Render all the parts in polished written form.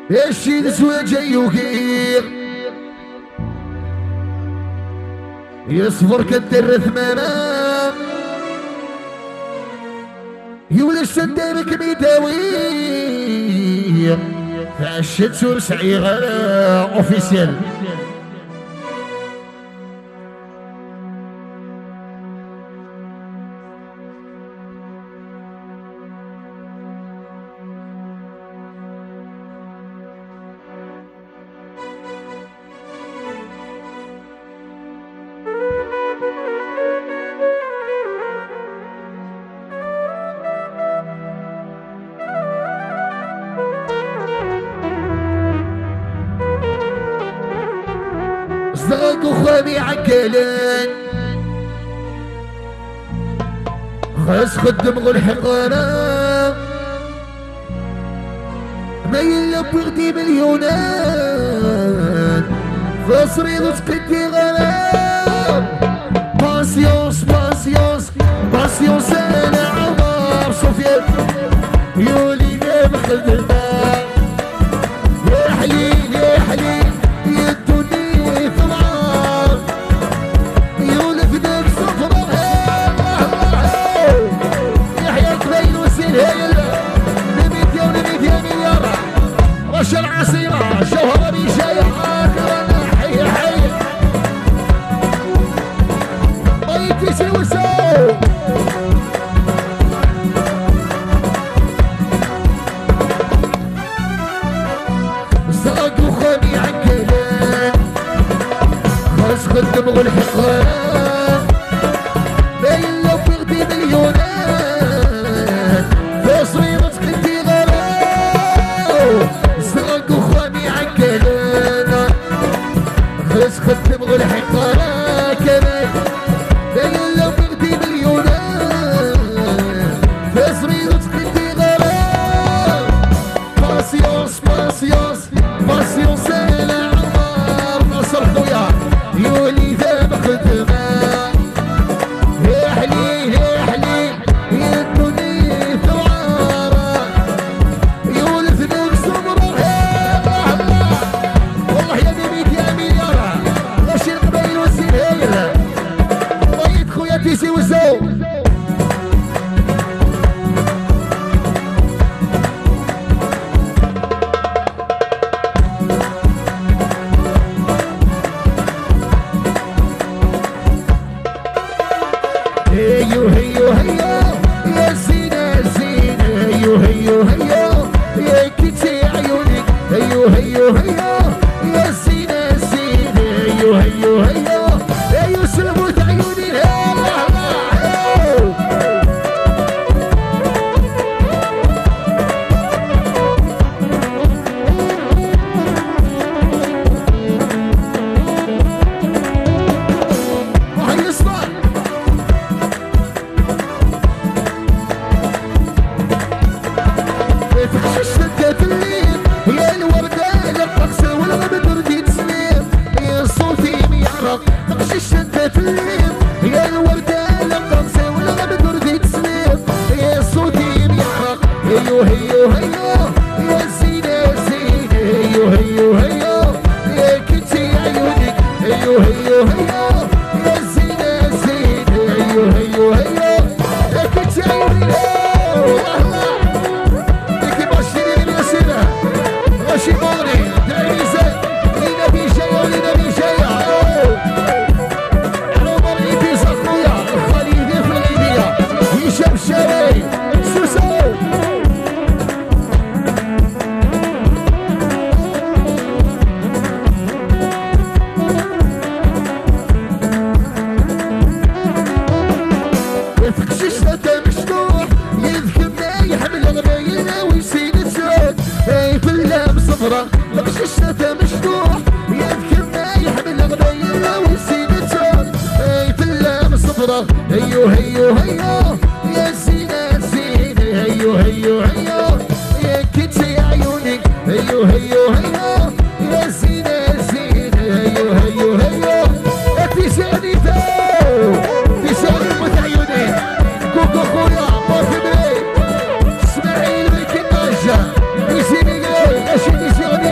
الشي الزواج يوكير يصفر كدر ثمانة يولي الشدارك ميداوي فعشت سور سعيغة اوفيسيال. صدق وخواني عقلان خاص خدم غير حقارة ما يلب بغدي مليونات فاصري وتقدي غرام. باسيونس باسيونس باسيونس انا عمر سفيان يولي نام خدمة يا حليل يا حليل العصيرة جوهرة بيشاية عاكرة حي حي طيب يسوي سو زاق وخاني عكلان خاص خدم والحقان باين لو في غدي مليونات تصويرة تقدي غرام. زاق وخاني عكلان خاص خدم والحقان كمان باين لو في غدي مليونات تصويرة تقدي غرام. باسيونس باسيونس باسيونس انا عمر نصر خويا يولي ذاب خدمة يا حليل يا حليل يا الدنيا ثوارة يولد نور سمرة والله يا نبيك يا مليارة غاشي القبايل والسنهايل بغيت خويا تيسي وزو هيو هيو هيو يا زينة زينة هيو هيو هيو يا كتي عيونك هيو هيو هيو يا زينة زينة هيو هيو هيو هيو سلموت عيوني يا الوردة للرقص والغبن رديت سليم يا صوتي ميعرق تغشش انت تليم يا الوردة للرقص والغبن رديت سليم يا صوتي ميعرق هيو هيو هيو يا زينة زينة هيو هيو هيو يا كنتي عيونك هيو هيو هيو يا زينة زينة هيو هيو هيو يا كنتي عيونك ماشي مغري دعيني زين لينا بيشايا ولينا بيشايا عمر إبيس أخويا الخليدي في الغيبية هشام الشاوي سوسو يفقشش انت مشطوح يذكرنا يحمل غبايلنا ويسيد الزود اي بالله صفرة مقشش انت مشطوح يذكرنا يحمل غبايلنا ويسيد الزود اي بالله صفرة هيو هيو هيو يا زينة زينة هيو هيو هيو يا كتي عيونك هيو هيو هيو يا زينة زينة هيو هيو هيو في سعني في سعني متعيونين كوكو خويا بوفي بريك اسماعيل بك النجا يزيني غير اشي يزيني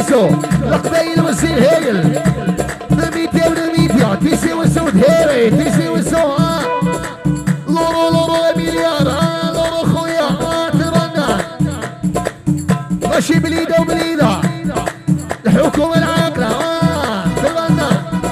وسو القبايل والزين هايل نميديا ونميديا تيسي وسو دهيري تيسي وسو لورو لورو مليار لورو خويا ترنا ماشي بليده وبليده الحكومه العاقله ترنا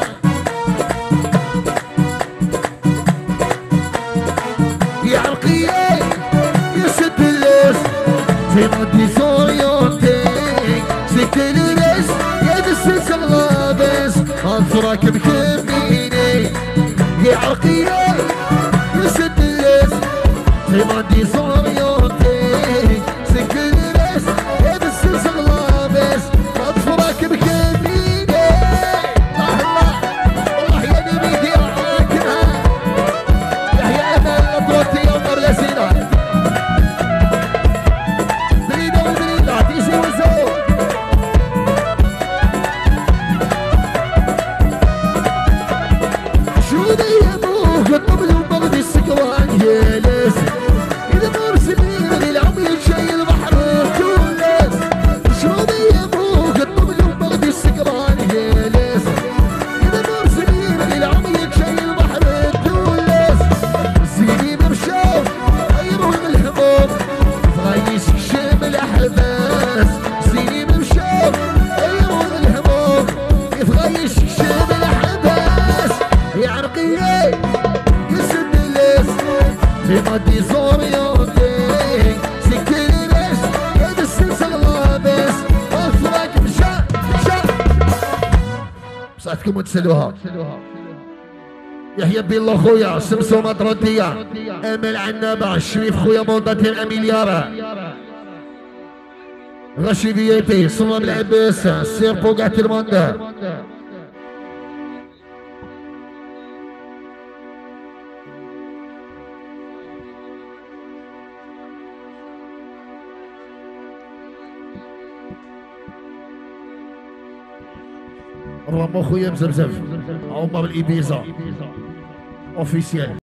يا عرقيه يسد الناس في مدي سوريونتي سكت الناس يا دس غلابس انصرك بكميني يا عرقيه يسد الناس في مدي سوريونتي سكت الناس يا دس غلابس انصرك بكميني الله والله يا نبيدي راكنها يحيى امل البروتي يوم الرسينه مادي زوريونتي سكري بس يد السلسل لابس وفراك مشا بصحتكم وتسلوها يحيى بالله خويا سمسومة ردية امل عنابة الشريف خويا موضتين اميليارة غشي في اي بي صمام العباس سير بوقعة المندا رامو خويا مزمزم عمر الإبيزا اوفيسيال